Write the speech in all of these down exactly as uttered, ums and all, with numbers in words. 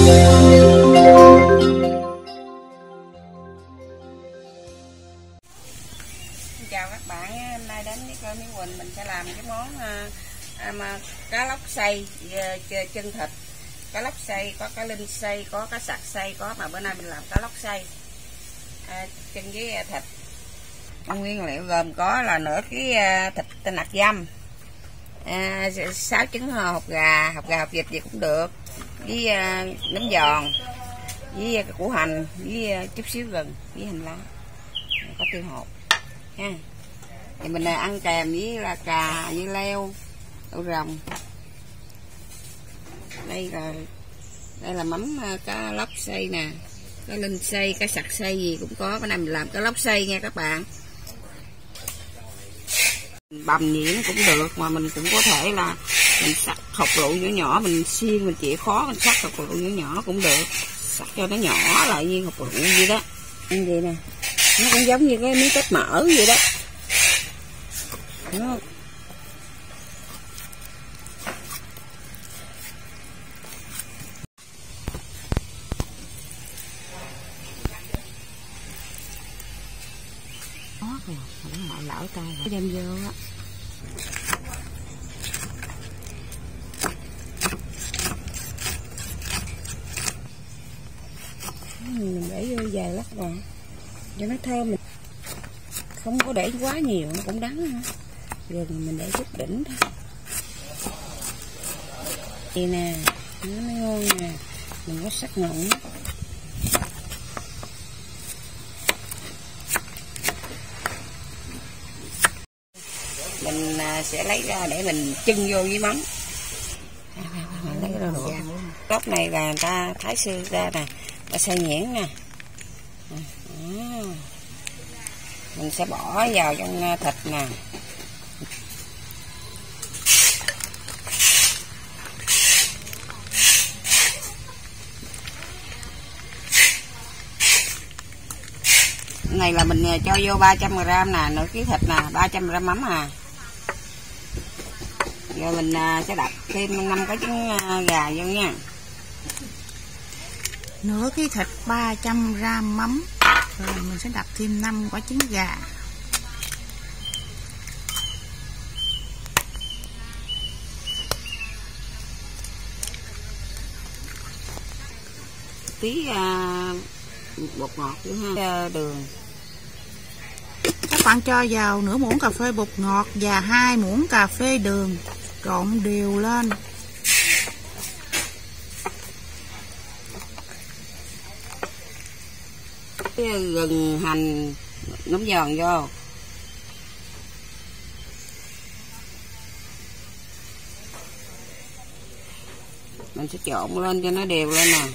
Chào các bạn, hôm nay đến với kênh Hiếu Quỳnh mình sẽ làm cái món à, mà cá lóc xay chân thịt. Cá lóc xay có cá linh xay, có cá sặc xay, có mà bữa nay mình làm cá lóc xay à, chân với thịt. Nguyên liệu gồm có là nửa cái thịt tinh nạc dăm, à, sáu trứng hột gà, hột gà hột vịt gì cũng được, với à, nấm giòn, với củ hành, với chút xíu gừng, với hành lá, có tiêu hột ha. Thì mình ăn kèm với là cà với leo, đậu rồng. Đây là đây là mắm cá lóc xay nè, cá linh xay, cá sặc xay gì cũng có. Bữa nay mình làm cá lóc xay nha các bạn. Bằm gì nó cũng được, mà mình cũng có thể là mình sắc hột lựu nhỏ nhỏ, mình xiên mình chịu khó mình sắc hột lựu nhỏ nhỏ cũng được, sắc cho nó nhỏ lại như hột lựu gì đó. Ăn gì nè, nó cũng giống như cái miếng tép mỡ vậy đó. Đúng không? Đó kìa, nó mọi lỡ tay rồi đem vô á. Mình để vô vài lát rồi cho nó thơm, mình không có để quá nhiều nó cũng đắng nữa. Gừng mình để chút đỉnh thôi. Vậy nè, nó mới ngon nè, mình có sắc nồng. Mình sẽ lấy ra để mình chưng vô với mắm. Lấy ra đồ gốc này là người ta thái xương ra nè, ta xay nhuyễn nè. Mình sẽ bỏ vào trong thịt nè. Này là mình cho vô ba trăm gờ-ram nè, nửa ký thịt nè, ba trăm gờ-ram mắm à. Rồi mình sẽ đập thêm năm cái trứng gà vô nha. Nửa ký thịt, ba trăm gờ-ram mắm. Rồi mình sẽ đập thêm năm quả trứng gà. Tí uh, bột ngọt nữa ha, đường. Các bạn cho vào nửa muỗng cà phê bột ngọt và hai muỗng cà phê đường, trộn đều lên. Gừng, hành, nấm giòn vô. Mình sẽ trộn lên cho nó đều lên nè.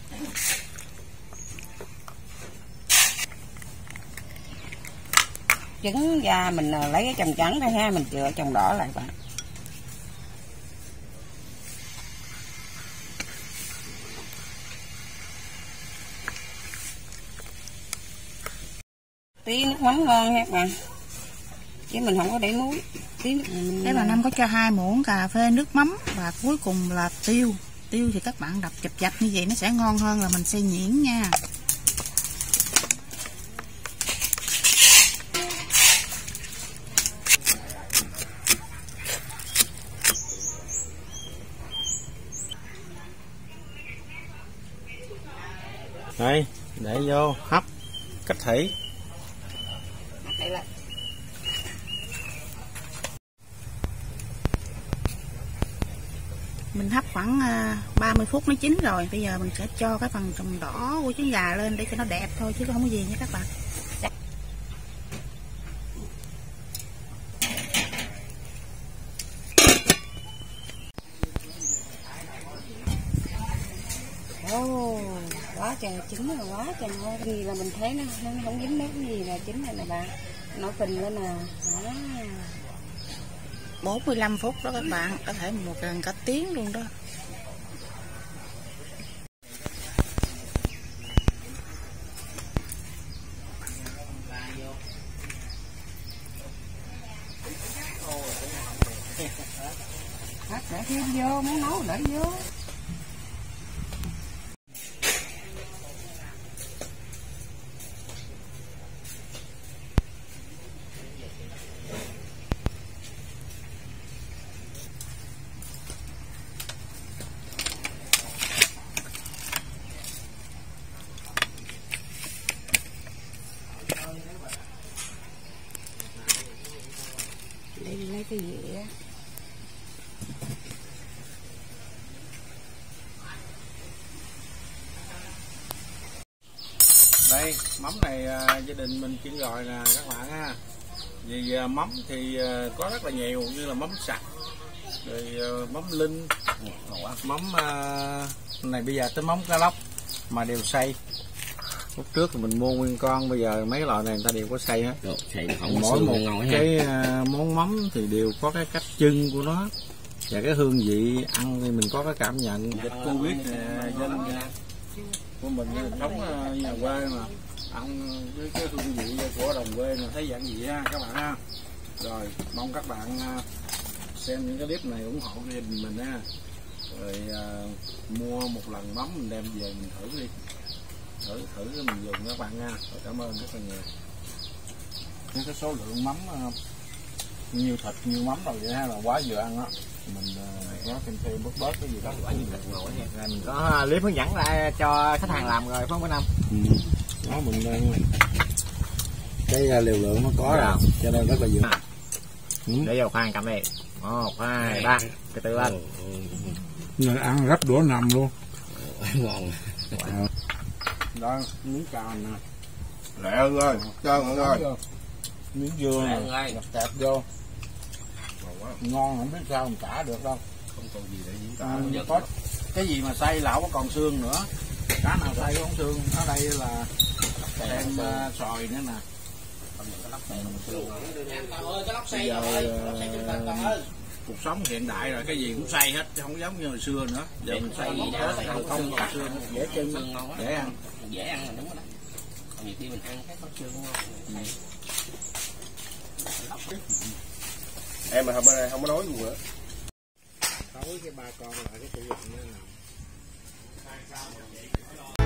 Trứng ra mình lấy cái chồng trắng đây ha, mình chừa chồng đỏ lại bạn. Tí nước mắm ngon ha các bạn, chứ mình không có để muối. Tí nước... Thế bà Năm có cho hai muỗng cà phê nước mắm và cuối cùng là tiêu. Tiêu thì các bạn đập chập chập như vậy nó sẽ ngon hơn là mình xay nhuyễn nha. Đây, để vô hấp cách thủy. Mình hấp khoảng ba mươi phút nó chín rồi. Bây giờ mình sẽ cho cái phần trồng đỏ của trứng gà lên để cho nó đẹp thôi chứ không có gì nha các bạn. Ồ, quá trời chín là quá trời ngon. Gì là mình thấy nó, nó không dính nước gì là chín này nè bạn. Nó phình lên nè. Đó. bốn mươi lăm phút đó các bạn, có thể một gần cả tiếng luôn đó. Để thêm vô, muốn nấu để vô. đây mắm này à, gia đình mình chuyên gọi nè các bạn ha. Vì à, mắm thì à, có rất là nhiều, như là mắm sạch, rồi à, mắm linh, mắm à, này bây giờ tới mắm cá lóc mà đều xay. Lúc trước thì mình mua nguyên con, bây giờ mấy loại này người ta đều có xay hết. Được, xay không mỗi một cái à, món mắm thì đều có cái cách trưng của nó và cái hương vị ăn thì mình có cái cảm nhận. Dịch Covid dân của mình sống nhà quê mà ăn với cái hương vị của đồng quê mà thấy dạng gì ha các bạn ha. Rồi mong các bạn xem những cái clip này ủng hộ gia đình mình ha. Rồi à, mua một lần mắm mình đem về mình thử đi, thử thử mình dùng các bạn nha. Rồi cảm ơn rất là nhiều. Những cái số lượng mắm nhiều thịt nhiều mắm rồi vậy ha, là quá vừa ăn á. Mình uh, có thêm thêm bớt bớt cái gì đó rồi mình có clip hướng dẫn ra cho khách hàng làm rồi phải không bữa Năm? Ừ. Đó mình uh, cái uh, liều lượng nó có rồi cho nên rất là vừa. À. Ừ. Để vô khoan cầm đi. Một, hai, ba, từ từ lên. Người ăn gấp đũa nằm luôn. Ngon. Đó miếng cào nè. Lẹ ơi, cho mọi người. Miếng dưa này, đập tẹp vô. Ngon không biết sao mình trả được đâu. Không còn gì để diễn tả. À, có cái gì mà xay lão có còn xương nữa. Cá nào xay có xương. Ở đây là thêm uh, sòi nữa nè. Bây giờ uh, cuộc sống hiện đại rồi, cái gì cũng xay hết chứ không giống như hồi xưa nữa. Giờ mình xay gì đó không không có xương, dễ chân, dễ ăn. Dễ ăn là đúng rồi đó. Còn nhiều khi mình ăn cái có xương ngon. Em mà hôm nay không có đói luôn nữa. Tối cái ba con lại cái tủ lạnh nữa nè.